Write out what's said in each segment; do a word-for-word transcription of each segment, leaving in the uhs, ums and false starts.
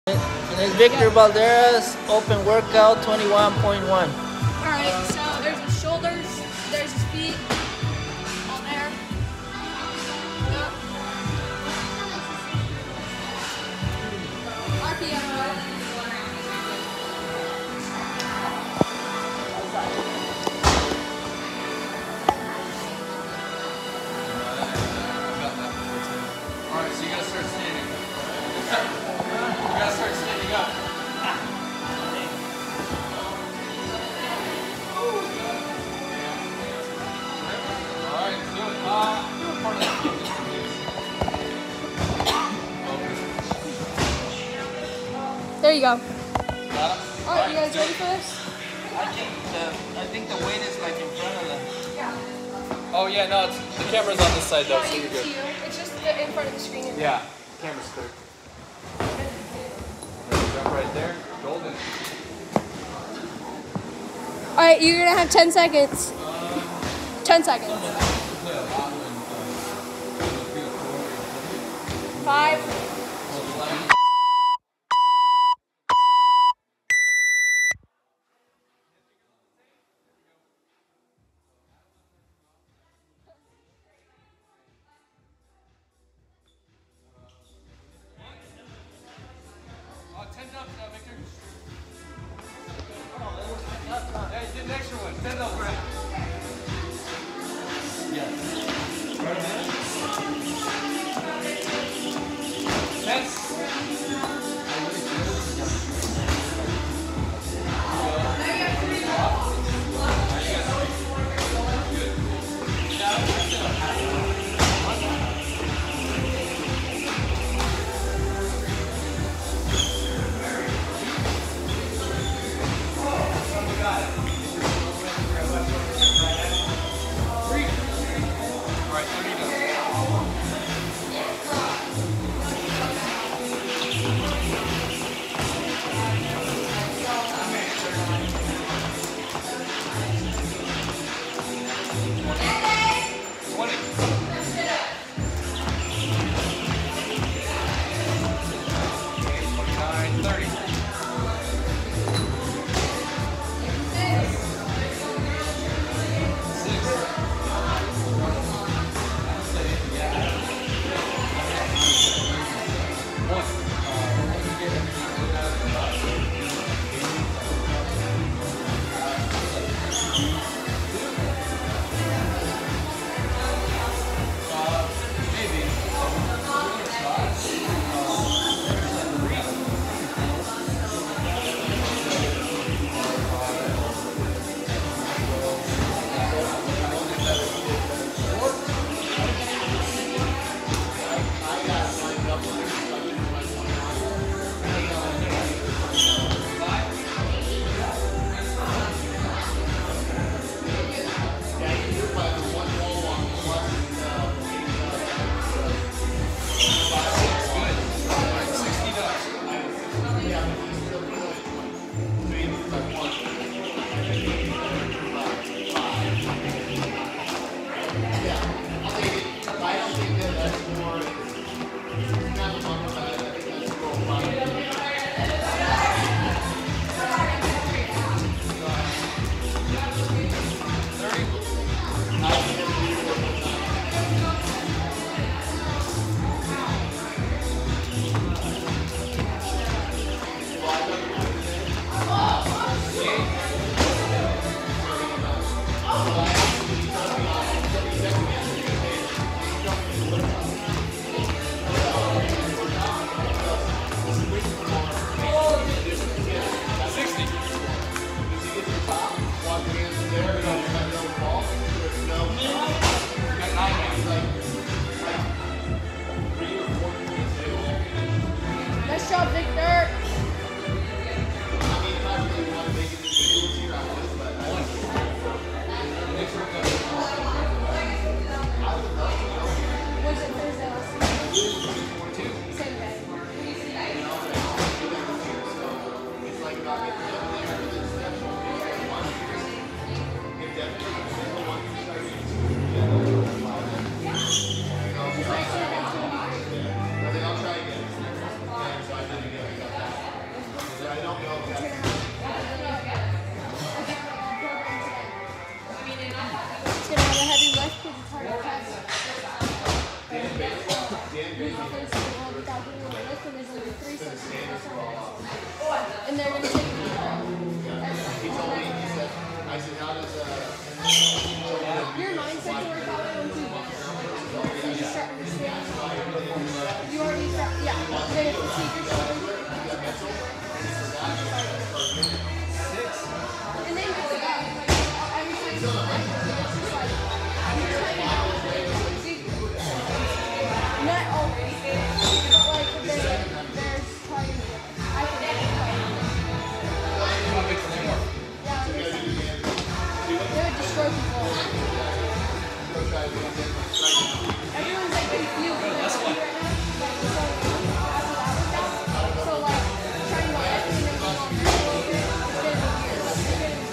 And it's Victor Balderas, open workout twenty-one point one. Alright, so there's his shoulders, there's his feet, all there. Yep. R P M though. Alright, so you gotta start standing. You gotta start standing up. Alright, let's do it. Uh, do a part of that kick just in case. There you go. Got him? Alright, you guys ready for this? I think the I think the weight is like in front of them. Yeah. Oh yeah, no, it's, the camera's on this side though, Yeah, so you you're can good. see you. It's just the, in front of the screen. Yeah, camera's clear. Jump right there. Golden. Alright, you're gonna have ten seconds. ten seconds. Five. Oh, ten jumps now, Victor. Hey, get an extra one. Ten up, Brett. Ten. All right, thirty done. twenty. twenty-nine, thirty. Nice job, Victor. Was it Thursday last week? Same day. I'll try again. So I did again. I got that. It's gonna have a heavy lift because it's hard to press. Without doing a lift, and there's only three sections. And they're gonna take it. I said, how does uh your mindset to work out once you you just start understanding. You already start, yeah. Then if you see your shoulders, and then go back. Like, every time you go back, it's just like, every time you go back, not always, but like, there's, there's probably, I think there's probably, yeah, there's some, they would destroy people. Everyone's like confused with what right now. Like, so after that workout, so like trying to get everything that goes on there a little bit, it's gonna be weird. Like, it's gonna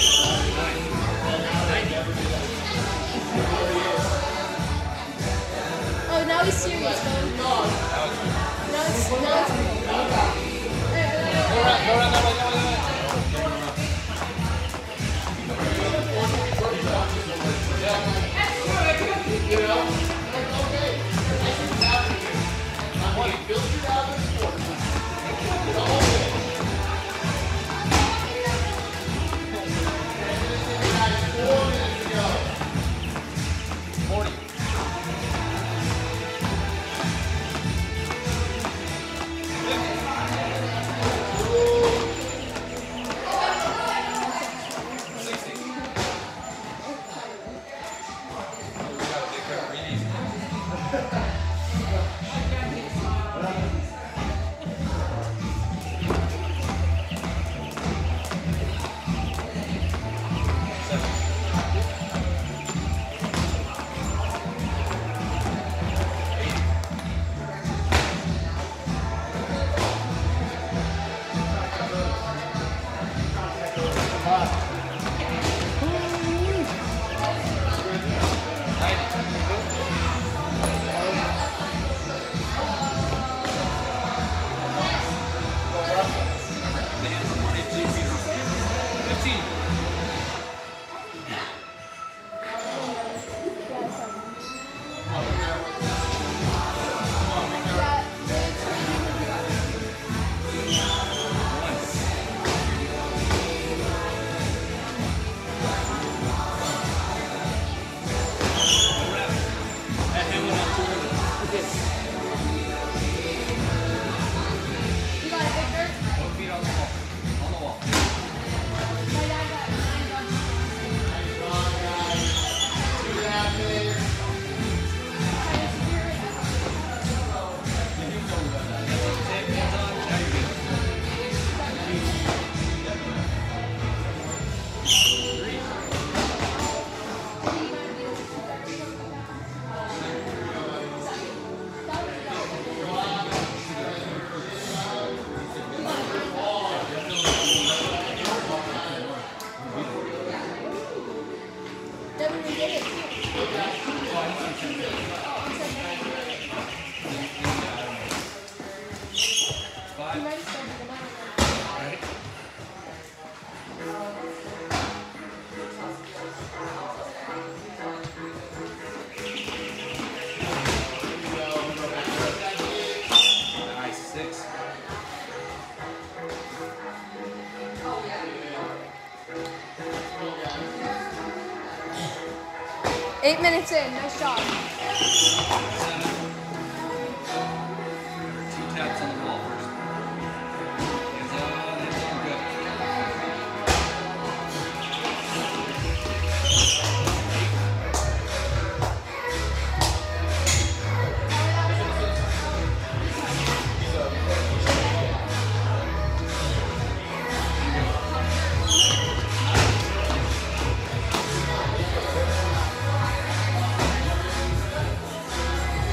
be weird. Oh, now he's serious, though. Now it's now it's real. Go around, go around that way, that way, that way. Eight minutes in, nice job. Two taps on the ball first. Hands on, hands on, good. Thank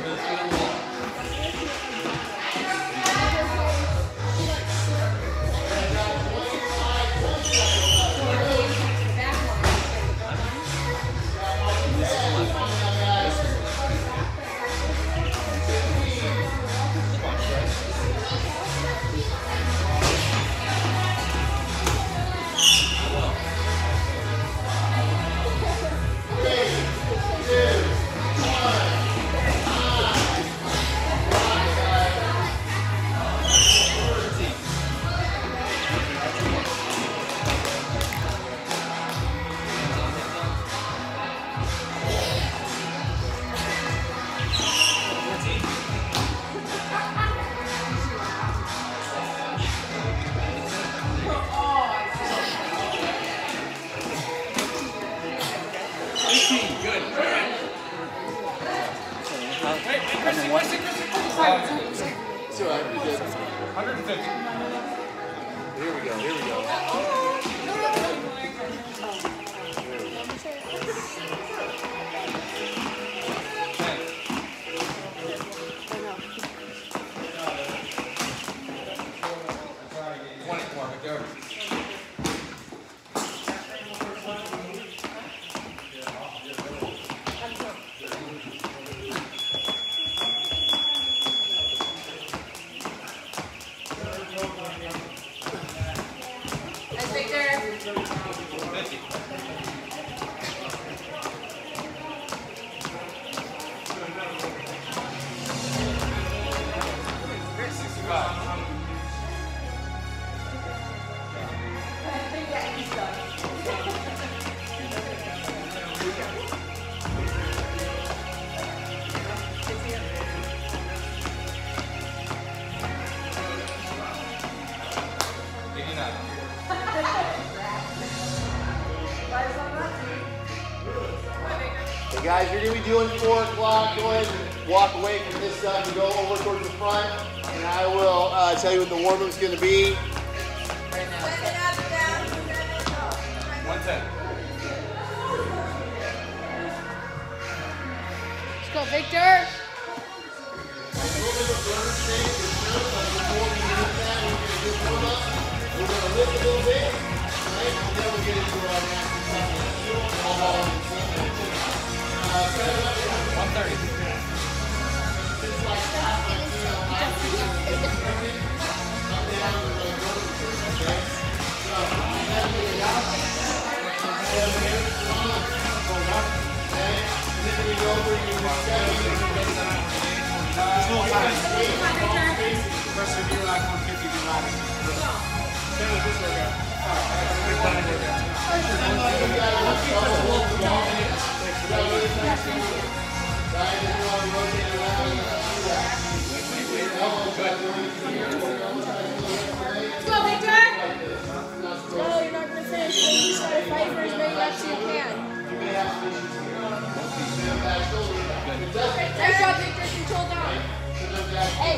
Here we go, here we go. Hey guys, you're going to be doing four o'clock. Go ahead and walk away from this side and go over towards the front. And I will uh, tell you what the warm-up's going to be. one ten. Let's go, Victor. We're going to lift a little bit, right? And then we'll get into our nasty one thirty. It's like that, like, you know, I'm up down, we're going to go to the church, okay? So, you have to get it out. Seven here, come on. Okay? And then we go over, you can seven. There's no time. The rest of you are like one fifty, you're not. Same with this workout. We've done it workout. Let's go, Victor. No, you're not going to finish. You just got to fight for as many reps as you can. Nice job, Victor. Control down. Hey.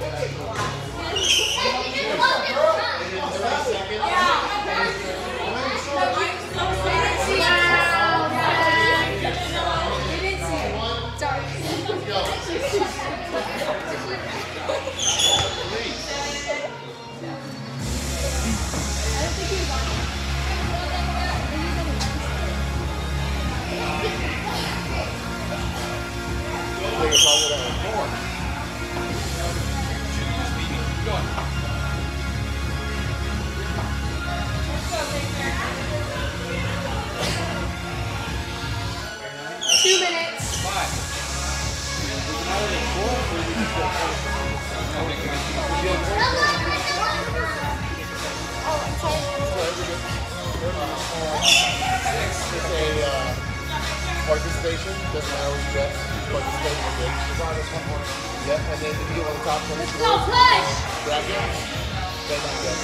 Two minutes. It's a uh, participation, doesn't matter what you get, participation is good. Yep, and then if you get on the top one, Let's go, push! grab it, then you get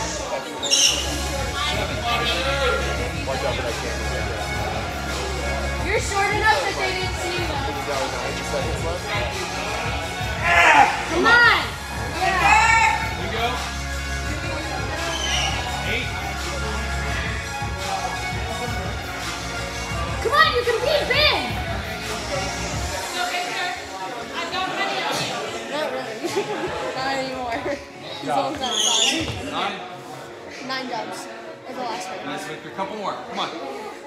watch out for that camera. You're short enough that they didn't see you though. It's now ninety seconds left. Come on! Yeah. You go. Eight. Come on, you can beat Ben! So, Victor, I've got money Not anymore. He's almost at five. Nine. Nine dubs. Or the last one. Nice, Victor. Couple more. Come on.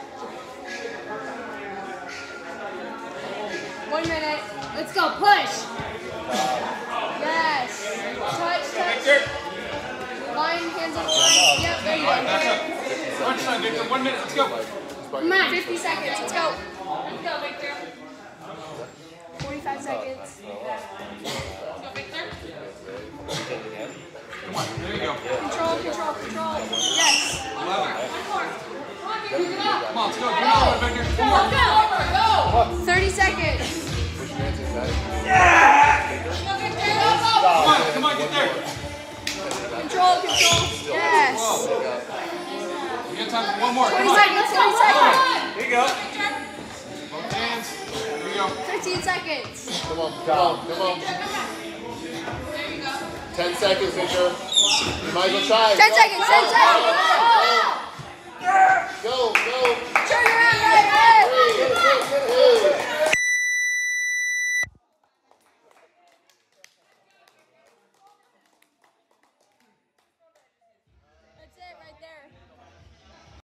One minute. Let's go. Push. Yes. Touch, touch. Line, hands on the line. Yep, there you All right, back go. up. Crunch time, Victor. One minute. Let's go. Come on, fifty seconds. Let's go. Let's go, Victor. forty-five seconds. Come on. There you go. Control, control, control. Yes. eleven. Come on, let's go. Give me another one, Victor. One more. thirty seconds. Come on, come on, get there. Control, control. Yes. You got time for one more. twenty Come on. seconds, twenty seconds. Here you go. Both hands. Here we go. fifteen seconds. Come on, come on, come on. Ten seconds, Victor. You might as well try. ten seconds, ten seconds. Go.